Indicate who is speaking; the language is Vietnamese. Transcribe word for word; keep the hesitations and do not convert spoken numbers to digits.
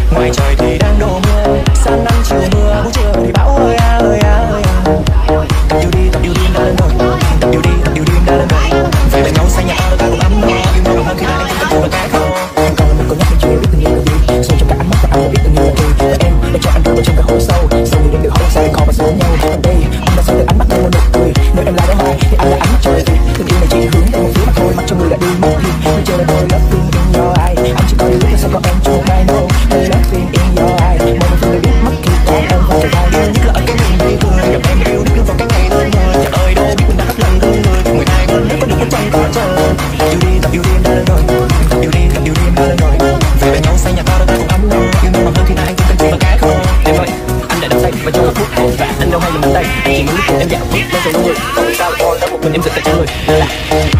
Speaker 1: Ngoài trời thì đang đổ mưa, sáng nắng chiều mưa, buổi trưa thì bão ơi à ơi à ơi à. Tập yêu đi, tập yêu đi đã lên rồi, tập yêu đi, tập yêu đi đã lên rồi. Về bên nhau xa nhà ta cùng ấm no, yêu nhau hơn khi ta đang chung tình và cái không. Còn là một con nhắc mình chưa biết tình yêu là gì, sâu trong cả ánh mắt và anh đã biết tình yêu là gì. Và em đã cho anh rơi vào trong cả hố sâu, sau nhiều đêm tự hỏi sao lại khó và sống nhau. Còn đây anh đã sống từ ánh mắt em một nụ cười, nếu em lại đó hoài thì anh là ánh mắt cho đời gì. Tình yêu này chỉ hướng tới một phía mà thôi, mặc cho người đã đi mất đi. Bây giờ là tôi loving in your eyes, anh chỉ có điều lúc là sao có em trong I know. Loving in your eyes, mọi người đều biết mất khi còn em vào vai. Yêu nhất là ở cái miền tây cười, gặp em yêu nước vào cái ngày đơn người. Trời ơi đâu biết mình đã hết lần thương người, người ai hơn nếu có được một chân có trời. Yêu đi, tập yêu đi em đã lên rồi, tập yêu đi, tập yêu đi em đã lên rồi. Về bên nhau xa nhà ta đã cùng ấm no, yêu nhau bằng hơn khi ta hay chung tình và cái không. Em ơi, anh đã đắm say và trong hạnh phúc và anh đâu hay dừng đến đây. Anh chỉ muốn em dạo bước lên rồi người, tại sao lại thôi đã một mình em giật tay trong người là